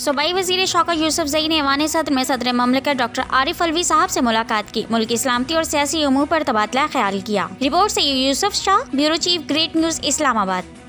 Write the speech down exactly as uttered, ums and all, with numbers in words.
सूबाई वजीर शौकत यूसुफजई ने ऐवान सदर में सदर ममलिकत डॉक्टर आरिफ अलवी साहब से मुलाकात की। मुल्क की सलामती और सियासी उमूर पर तबादला ख्याल किया। रिपोर्ट से Yusuf Shah, bureau chief, great news, Islamabad.